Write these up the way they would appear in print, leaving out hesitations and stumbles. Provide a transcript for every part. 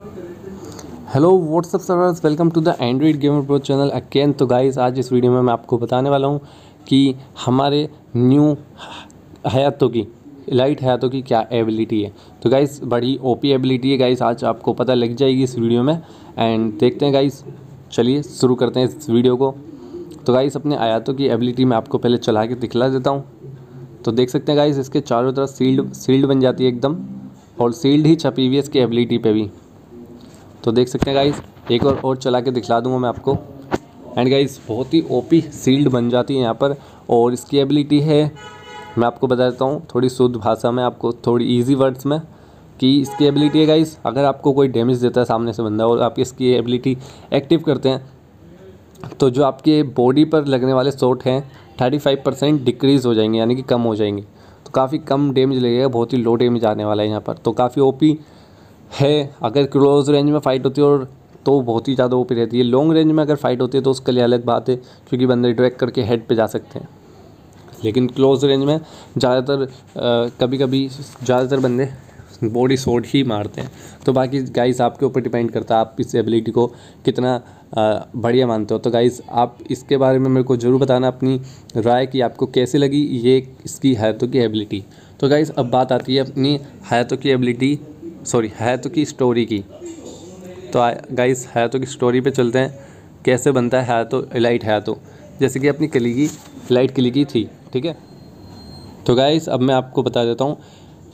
Hello what's up servers, welcome to the android gamer pro channel again. तो guys आज इस video में मैं आपको बताने वाला हूँ कि हमारे न्यू हयातो की इलाइट हयातो की क्या एबिलिटी है। तो गाइस बड़ी ओपी एबिलिटी है गाइस, आज आपको पता लग जाएगी इस वीडियो में। एंड देखते हैं गाइस, चलिए शुरू करते हैं इस वीडियो को। तो गाइस अपने हयातो की एबिलिटी मैं आपको पहले चला के दिखला देता हूँ। तो देख सकते हैं गाइस, इसके चारों तरफ सील्ड बन जाती है एकदम, और सील्ड ही छपी हुई है इसकी एबिलिटी पे भी। तो देख सकते हैं गाइस, एक और चला के दिखला दूंगा मैं आपको। एंड गाइस बहुत ही ओपी सील्ड बन जाती है यहाँ पर। और इसकी एबिलिटी है, मैं आपको बता देता हूँ थोड़ी शुद्ध भाषा में, आपको थोड़ी इजी वर्ड्स में, कि इसकी एबिलिटी है गाइस, अगर आपको कोई डैमेज देता है सामने से बंदा और आप इसकी एबिलिटी एक्टिव करते हैं, तो जो आपके बॉडी पर लगने वाले शॉट हैं 35% डिक्रीज़ हो जाएंगे, यानी कि कम हो जाएंगे। तो काफ़ी कम डैमेज लगेगा, बहुत ही लो डैमेज आने वाला है यहाँ पर। तो काफ़ी ओपी है। अगर क्लोज रेंज में फ़ाइट होती है और तो बहुत ही ज़्यादा ओपी रहती है। लॉन्ग रेंज में अगर फ़ाइट होती है तो उसके लिए अलग बात है, क्योंकि बंदे ड्रैग करके हेड पे जा सकते हैं। लेकिन क्लोज रेंज में ज़्यादातर कभी कभी ज़्यादातर बंदे बॉडी शॉट ही मारते हैं। तो बाकी गाइस आपके ऊपर डिपेंड करता है आप इस एबिलिटी को कितना बढ़िया मानते हो। तो गाइस आप इसके बारे में मेरे को ज़रूर बताना अपनी राय कि आपको कैसी लगी ये इसकी हयातो की एबिलिटी। तो गाइस अब बात आती है अपनी हयातो की एबिलिटी, हयातो की स्टोरी की। तो गाइस हयातो की स्टोरी पे चलते हैं, कैसे बनता है हयातो, इलाइट हयातो। जैसे कि अपनी क्लिकी इलाइट क्लिकी थी, ठीक है। तो गाइस अब मैं आपको बता देता हूँ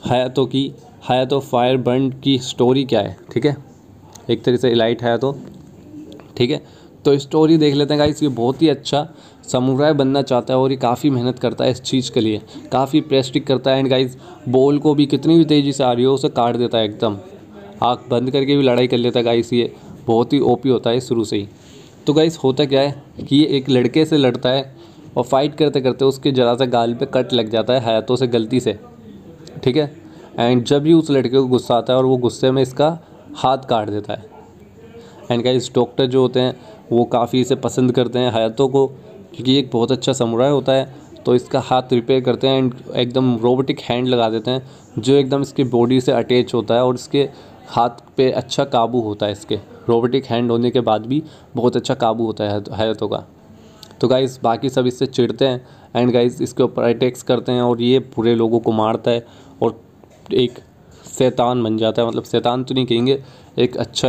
हयातो फायर बर्न की स्टोरी क्या है, ठीक है। एक तरह से इलाइट हयातो, ठीक है। तो स्टोरी देख लेते हैं गाइस। ये बहुत ही अच्छा समुराई बनना चाहता है और ये काफ़ी मेहनत करता है इस चीज़ के लिए, काफ़ी प्रेस्टिक करता है। एंड गाइस बॉल को भी कितनी भी तेज़ी से आ रही हो उसे काट देता है एकदम, आँख बंद करके भी लड़ाई कर लेता है गाइस। ये बहुत ही ओपी होता है शुरू से ही। तो गाइस होता क्या है कि ये एक लड़के से लड़ता है और फाइट करते करते उसके जरा सा गाल पे कट लग जाता है हयातो से गलती से, ठीक है। एंड जब भी उस लड़के को गुस्सा आता है और वो गुस्से में इसका हाथ काट देता है। एंड गाइस डॉक्टर जो होते हैं वो काफ़ी इसे पसंद करते हैं हयातो को, क्योंकि एक बहुत अच्छा समुराई होता है। तो इसका हाथ रिपेयर करते हैं एंड एकदम रोबोटिक हैंड लगा देते हैं, जो एकदम इसकी बॉडी से अटैच होता है और इसके हाथ पे अच्छा काबू होता है। इसके रोबोटिक हैंड होने के बाद भी बहुत अच्छा काबू होता है हयातो का। तो गाइस बाकी सब इससे चिढ़ते हैं एंड गाइस इसके ऊपर अटैक्स करते हैं और ये पूरे लोगों को मारता है और एक शैतान बन जाता है। मतलब शैतान तो नहीं कहेंगे, एक अच्छा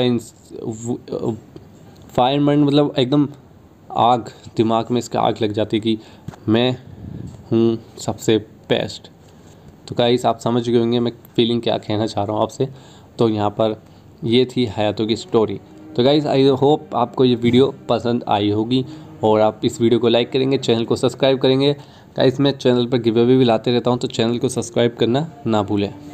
फायरमैन, मतलब एकदम आग, दिमाग में इसका आग लग जाती है कि मैं हूँ सबसे बेस्ट। तो गाइस आप समझ गए होंगे मैं फीलिंग क्या कहना चाह रहा हूँ आपसे। तो यहाँ पर ये थी हयातो की स्टोरी। तो गाइस आई होप आपको ये वीडियो पसंद आई होगी और आप इस वीडियो को लाइक करेंगे, चैनल को सब्सक्राइब करेंगे। गाइस मैं चैनल पर गिव अवे भी लाते रहता हूँ, तो चैनल को सब्सक्राइब करना ना भूलें।